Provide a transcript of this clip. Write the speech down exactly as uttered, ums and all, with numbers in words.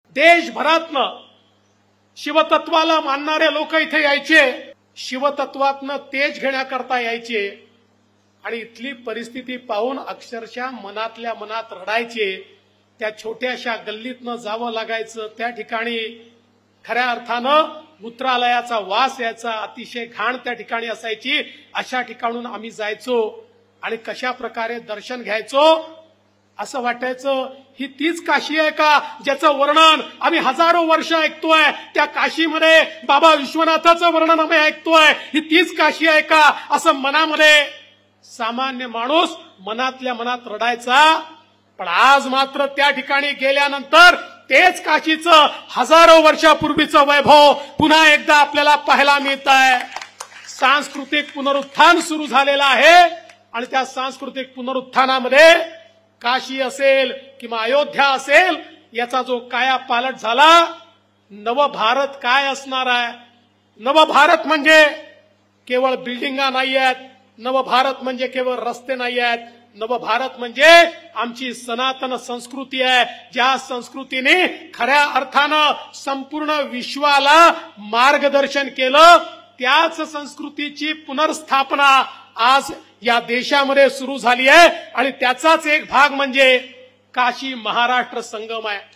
देशभरातनं शिवतत्वाला मानणारे लोक इथे यायचे, शिवतत्वातनं तेज घेण्याकरता यायचे आणि इथली परिस्थिती पाहून अक्षरशः मनातल्या मनात रडायचे। त्या छोट्याशा गल्लीतनं जावं लागायचं, त्या ठिकाणी खऱ्या अर्थानं मूत्रालयाचा वास यायचा, अतिशय घाण त्या ठिकाणी असायची। अशा ठिकाणून आम्ही जायचो आणि कशा प्रकारे दर्शन घ्यायचो, असं वाटायचं ही तीच काशी आहे का ज्याचं वर्णन आम्ही हजारो वर्ष ऐकतोय। त्या काशीमध्ये बाबा विश्वनाथाचं वर्णन आम्ही ऐकतोय, ही तीच काशी आहे का असं मनामध्ये सामान्य माणूस मनातल्या मनात रडायचा। पण आज मात्र त्या ठिकाणी गेल्यानंतर तेच काशीचं हजारो वर्षापूर्वीचं वैभव पुन्हा एकदा आपल्याला पाहायला मिळत आहे। सांस्कृतिक पुनरुत्थान सुरू झालेलं आहे आणि त्या सांस्कृतिक पुनरुत्थानामध्ये काशी असेल किंवा अयोध्या असेल याचा जो कायापालट झाला, नवभारत काय असणार आहे। नवभारत म्हणजे केवळ बिल्डिंगा नाही आहेत, नवभारत म्हणजे केवळ रस्ते नाही आहेत, नवभारत म्हणजे आमची सनातन संस्कृती आहे, ज्या संस्कृतीने खऱ्या अर्थानं संपूर्ण विश्वाला मार्गदर्शन केलं। त्याच संस्कृतीची पुनर्स्थापना आज या देशामध्ये सुरू झाली आहे आणि त्याचाच एक भाग म्हणजे काशी महाराष्ट्र संगम आहे।